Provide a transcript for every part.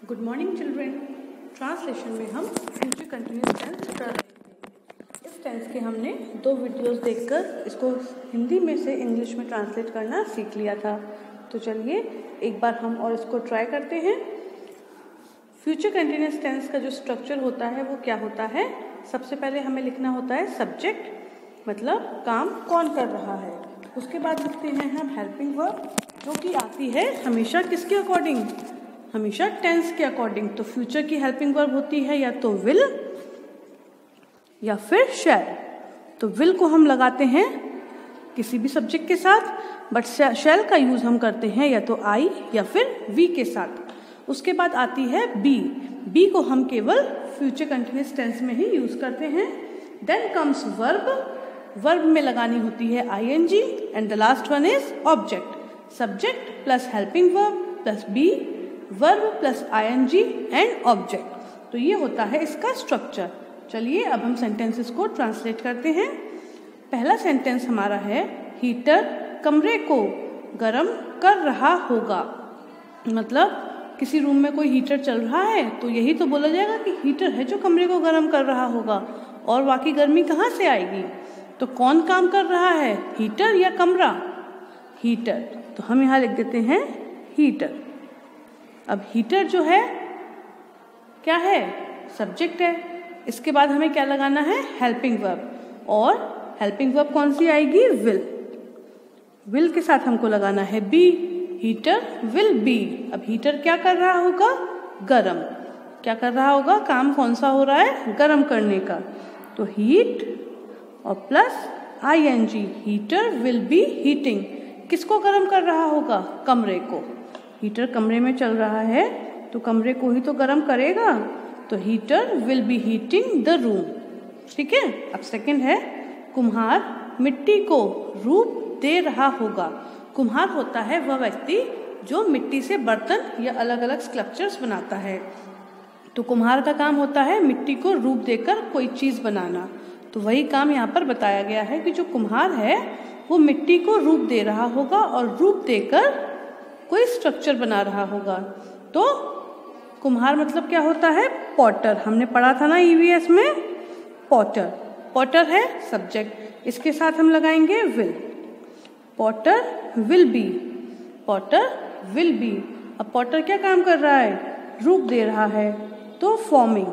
Good morning children. Translation में हम future continuous tense कर रहे हैं। इस टेंस के हमने 2 वीडियोस देखकर इसको हिंदी में से इंग्लिश में ट्रांसलेट करना सीख लिया था। तो चलिए एक बार हम और इसको ट्राई करते हैं। फ्यूचर कंटिन्यूअस टेंस का जो स्ट्रक्चर होता है वो क्या होता है। सबसे पहले हमें लिखना होता है सब्जेक्ट, मतलब काम कौन कर रहा है। उसके बाद लिखते हैं हम हेल्पिंग वर्ब, जो कि आती है हमेशा किसके अकॉर्डिंग, हमेशा टेंस के अकॉर्डिंग। तो फ्यूचर की हेल्पिंग वर्ब होती है या तो विल या फिर शैल। तो विल को हम लगाते हैं किसी भी सब्जेक्ट के साथ, बट शैल का यूज हम करते हैं या तो आई या फिर वी के साथ। उसके बाद आती है बी। बी को हम केवल फ्यूचर कंटिन्यूअस टेंस में ही यूज करते हैं। Then comes verb. वर्ब में लगानी होती है I N G and the last one is object. Subject plus helping verb plus be, verb plus I N G and object. तो ये होता है इसका स्ट्रक्चर। चलिए अब हम सेंटेंसेस को ट्रांसलेट करते हैं। पहला सेंटेंस हमारा है हीटर कमरे को गर्म कर रहा होगा। मतलब किसी रूम में कोई हीटर चल रहा है तो यही तो बोला जाएगा कि हीटर है जो कमरे को गर्म कर रहा होगा, और बाकी गर्मी कहाँ से आएगी। तो कौन काम कर रहा है, हीटर या कमरा। हीटर, तो हम यहाँ लिख देते हैं हीटर। अब हीटर जो है क्या है, सब्जेक्ट है। इसके बाद हमें क्या लगाना है, हेल्पिंग वर्ब। और हेल्पिंग वर्ब कौन सी आएगी, विल। विल के साथ हमको लगाना है बी। Heater will be. अब हीटर क्या कर रहा होगा, गरम। क्या कर रहा होगा, काम कौन सा हो रहा है, गरम करने का। तो हीट और plus I N G, heater will be heating. किसको गरम कर रहा होगा, कमरे को। हीटर कमरे में चल रहा है तो कमरे को ही तो गर्म करेगा। तो heater will be heating the room. ठीक है। अब सेकंड है कुम्हार मिट्टी को रूप दे रहा होगा। कुम्हार होता है वह व्यक्ति जो मिट्टी से बर्तन या अलग अलग स्कल्पचर्स बनाता है। तो कुम्हार का काम होता है मिट्टी को रूप देकर कोई चीज बनाना। तो वही काम यहाँ पर बताया गया है कि जो कुम्हार है वो मिट्टी को रूप दे रहा होगा और रूप देकर कोई स्ट्रक्चर बना रहा होगा। तो कुम्हार मतलब क्या होता है, पॉटर। हमने पढ़ा था ना ईवीएस में, पॉटर। पॉटर है सब्जेक्ट, इसके साथ हम लगाएंगे will. Potter will be, potter will be. अब पॉटर क्या काम कर रहा है, रूप दे रहा है। तो फॉर्मिंग,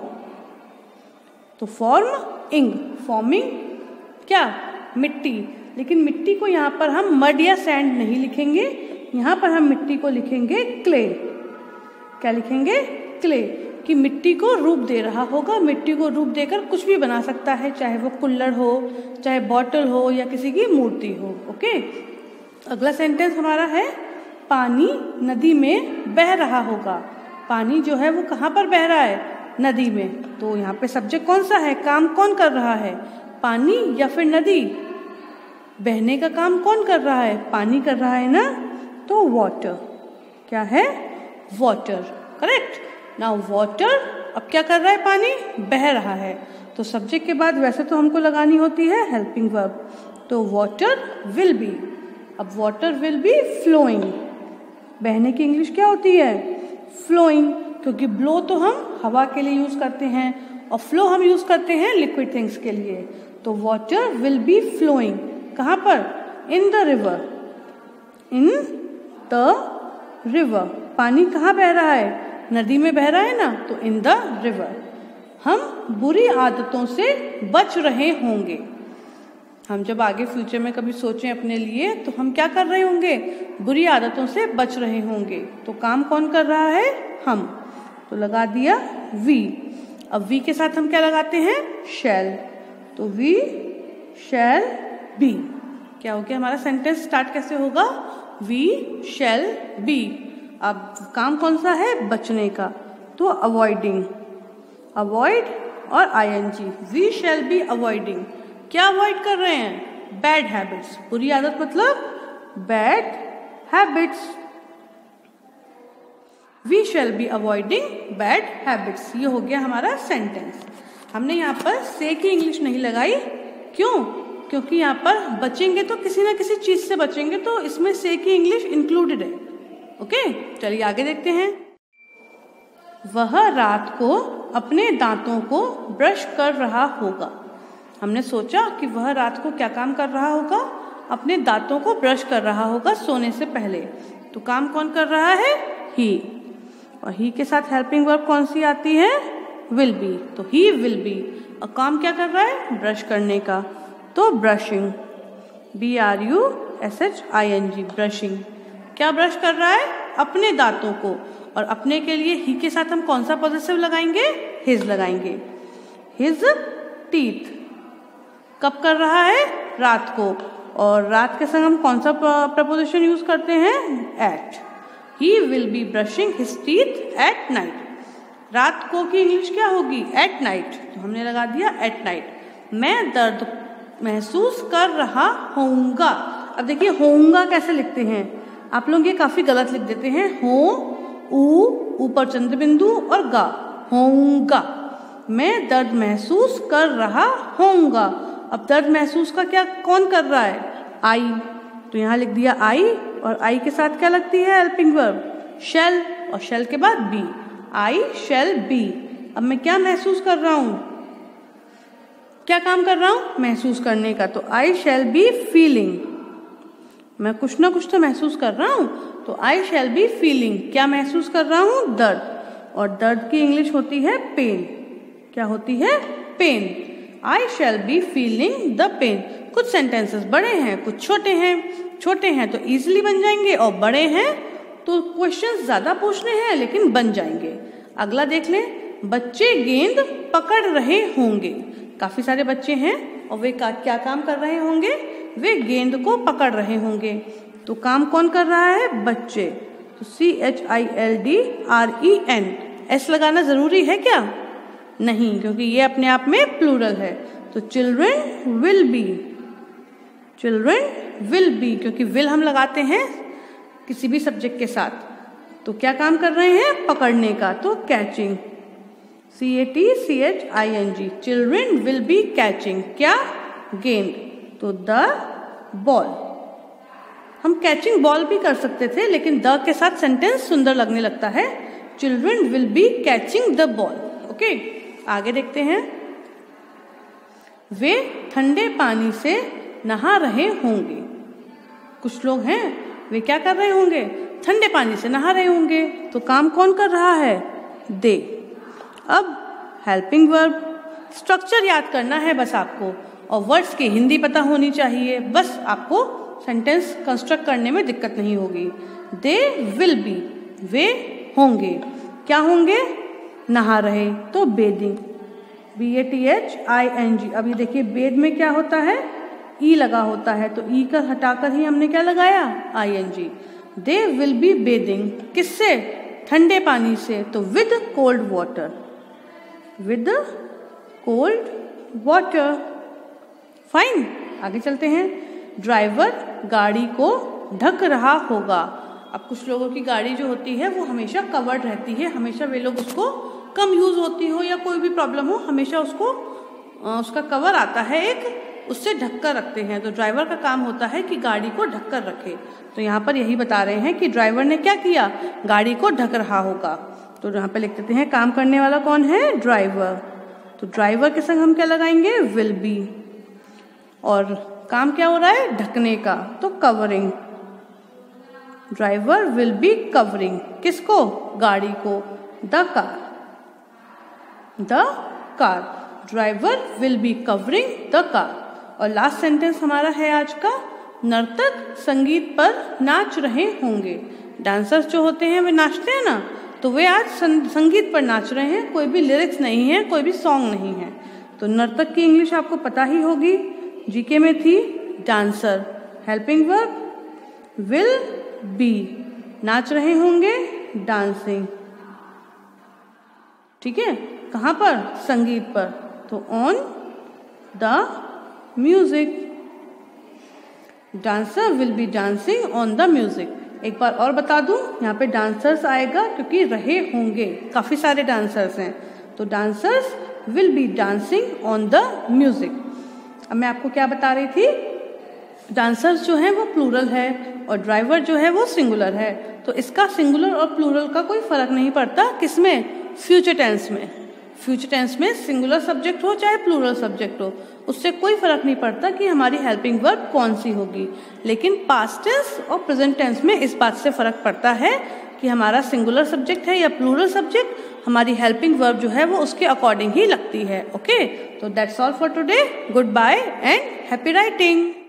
तो फॉर्मिंग, फॉर्मिंग क्या, मिट्टी। लेकिन मिट्टी को यहाँ पर हम मड या सैंड नहीं लिखेंगे, यहाँ पर हम मिट्टी को लिखेंगे क्ले। क्या लिखेंगे, क्ले। कि मिट्टी को रूप दे रहा होगा। मिट्टी को रूप देकर कुछ भी बना सकता है, चाहे वो कुल्हड़ हो, चाहे बॉटल हो, या किसी की मूर्ति हो। ओके। अगला सेंटेंस हमारा है पानी नदी में बह रहा होगा। पानी जो है वो कहाँ पर बह रहा है, नदी में। तो यहाँ पे सब्जेक्ट कौन सा है, काम कौन कर रहा है, पानी या फिर नदी। बहने का काम कौन कर रहा है, पानी कर रहा है ना। तो वाटर, क्या है, वाटर। करेक्ट। नाउ वाटर, अब क्या कर रहा है, पानी बह रहा है। तो सब्जेक्ट के बाद वैसे तो हमको लगानी होती है हेल्पिंग वर्ब। तो वाटर विल बी। अब वाटर विल बी फ्लोइंग। बहने की इंग्लिश क्या होती है, फ्लोइंग। क्योंकि ब्लो तो हम हवा के लिए यूज करते हैं और फ्लो हम यूज करते हैं लिक्विड थिंग्स के लिए। तो वाटर विल बी फ्लोइंग। कहाँ पर, in the river. In the river, पानी कहाँ बह रहा है, नदी में बह रहा है ना। तो इन द रिवर। हम बुरी आदतों से बच रहे होंगे। हम जब आगे फ्यूचर में कभी सोचें अपने लिए तो हम क्या कर रहे होंगे, बुरी आदतों से बच रहे होंगे। तो काम कौन कर रहा है, हम। तो लगा दिया वी। अब वी के साथ हम क्या लगाते हैं, शैल। तो वी शैल बी। क्या हो गया हमारा सेंटेंस, स्टार्ट कैसे होगा, वी शैल बी। अब काम कौन सा है, बचने का। तो अवॉइडिंग, अवॉइड और I N G, we shall be avoiding. क्या अवॉइड कर रहे हैं, बैड हैबिट्स। बुरी आदत मतलब bad habits. We shall be avoiding bad habits. ये हो गया हमारा सेंटेंस। हमने यहाँ पर से की इंग्लिश नहीं लगाई, क्यों, क्योंकि यहाँ पर बचेंगे तो किसी ना किसी चीज से बचेंगे, तो इसमें से की इंग्लिश इंक्लूडेड है। ओके, चलिए आगे देखते हैं। वह रात को अपने दांतों को ब्रश कर रहा होगा। हमने सोचा कि वह रात को क्या काम कर रहा होगा, अपने दांतों को ब्रश कर रहा होगा सोने से पहले। तो काम कौन कर रहा है? ही। और ही के साथ हेल्पिंग वर्ब कौन सी आती है? Will be. तो ही विल बी। और काम क्या कर रहा है? ब्रश करने का। तो ब्रशिंग, BRUSHING, ब्रशिंग। क्या ब्रश कर रहा है? अपने दांतों को। और अपने के लिए ही के साथ हम कौन सा पॉजिटिव लगाएंगे? हिज लगाएंगे। His teeth. कब कर रहा है? रात को। और रात के संग हम कौन सा प्रपोजिशन यूज करते हैं? At. He will be brushing his teeth at night. रात को की इंग्लिश क्या होगी? At night. तो हमने लगा दिया एट नाइट। मैं दर्द महसूस कर रहा होऊंगा। अब देखिए होऊंगा कैसे लिखते हैं आप लोग, ये काफी गलत लिख देते हैं। हो, ऊ, ऊपर चंद्र बिंदु और गा, होऊंगा। मैं दर्द महसूस कर रहा होऊंगा। अब दर्द महसूस का क्या कौन कर रहा है? आई। तो यहाँ लिख दिया आई, और आई के साथ क्या लगती है? हेल्पिंग वर्ब, शैल, और शैल के बाद बी। आई शैल बी। अब मैं क्या महसूस कर रहा हूं? क्या काम कर रहा हूं? महसूस करने का। तो आई शैल बी फीलिंग। मैं कुछ ना कुछ तो महसूस कर रहा हूं। तो आई शैल बी फीलिंग। क्या महसूस कर रहा हूं? दर्द। और दर्द की इंग्लिश होती है पेन। क्या होती है? Pain. I shall be feeling the pain. कुछ सेंटेंसेस बड़े हैं, कुछ छोटे हैं। छोटे हैं तो इजीली बन जाएंगे, और बड़े हैं तो क्वेश्चंस ज्यादा पूछने हैं लेकिन बन जाएंगे। अगला देख लें। बच्चे गेंद पकड़ रहे होंगे। काफी सारे बच्चे हैं और वे क्या काम कर रहे होंगे? वे गेंद को पकड़ रहे होंगे। तो काम कौन कर रहा है? बच्चे। तो CHILDREN। एस लगाना जरूरी है क्या? नहीं, क्योंकि ये अपने आप में प्लूरल है। तो children will be. Children will be, क्योंकि विल हम लगाते हैं किसी भी सब्जेक्ट के साथ। तो क्या काम कर रहे हैं? पकड़ने का। तो catching, CATCHING। Children will be catching. क्या? गेंद। तो द बॉल। हम कैचिंग बॉल भी कर सकते थे, लेकिन द के साथ सेंटेंस सुंदर लगने लगता है। Children will be catching the ball. Okay, आगे देखते हैं। वे ठंडे पानी से नहा रहे होंगे। कुछ लोग हैं, वे क्या कर रहे होंगे? ठंडे पानी से नहा रहे होंगे। तो काम कौन कर रहा है? दे। अब हेल्पिंग वर्ब, स्ट्रक्चर याद करना है बस आपको, और वर्ड्स की हिंदी पता होनी चाहिए। बस आपको सेंटेंस कंस्ट्रक्ट करने में दिक्कत नहीं होगी। दे विल बी, वे होंगे। क्या होंगे? नहा रहे। तो बेदिंग, BATHING। अभी देखिए बेद में क्या होता है? ई लगा होता है। तो ई का हटाकर ही हमने क्या लगाया? ING। They will be bathing. किससे? ठंडे पानी से। तो with cold water. With cold water. Fine, आगे चलते हैं। ड्राइवर गाड़ी को ढक रहा होगा। अब कुछ लोगों की गाड़ी जो होती है वो हमेशा कवर्ड रहती है। हमेशा वे लोग उसको कम यूज होती हो या कोई भी प्रॉब्लम हो, हमेशा उसको उसका कवर आता है एक, उससे ढककर रखते हैं। तो ड्राइवर का काम होता है कि गाड़ी को ढककर रखे। तो यहाँ पर यही बता रहे हैं कि ड्राइवर ने क्या किया? गाड़ी को ढक रहा होगा। तो यहाँ पे लिख देते हैं काम करने वाला कौन है? ड्राइवर। तो ड्राइवर के संग हम क्या लगाएंगे? Will be. और काम क्या हो रहा है? ढकने का। तो covering. Driver will be covering. किसको? गाड़ी को। The car. The car. Driver will be covering the car. और लास्ट सेंटेंस हमारा है आज का, नर्तक संगीत पर नाच रहे होंगे। डांसर्स जो होते हैं वे नाचते हैं ना, तो वे आज संगीत पर नाच रहे हैं। कोई भी लिरिक्स नहीं है, कोई भी सॉन्ग नहीं है। तो नर्तक की इंग्लिश आपको पता ही होगी, जीके में थी। Dancer, helping verb will be, नाच रहे होंगे, डांसिंग। ठीक है, कहाँ पर? संगीत पर। तो on the music. Dancer will be dancing on the music. एक बार और बता दूं, यहाँ पे डांसर्स आएगा क्योंकि रहे होंगे, काफी सारे डांसर्स हैं। तो dancers will be dancing on the music. अब मैं आपको क्या बता रही थी? डांसर्स जो है वो प्लूरल है और ड्राइवर जो है वो सिंगुलर है। तो इसका सिंगुलर और प्लूरल का कोई फर्क नहीं पड़ता, किसमें? फ्यूचर टेंस में। फ्यूचर टेंस में सिंगुलर सब्जेक्ट हो चाहे प्लूरल सब्जेक्ट हो, उससे कोई फर्क नहीं पड़ता कि हमारी हेल्पिंग वर्ब कौन सी होगी। लेकिन पास्ट टेंस और प्रेजेंट टेंस में इस बात से फर्क पड़ता है कि हमारा सिंगुलर सब्जेक्ट है या प्लूरल सब्जेक्ट, हमारी हेल्पिंग वर्ब जो है वो उसके अकॉर्डिंग ही लगती है। ओके, तो that's all for today. Good bye and happy writing.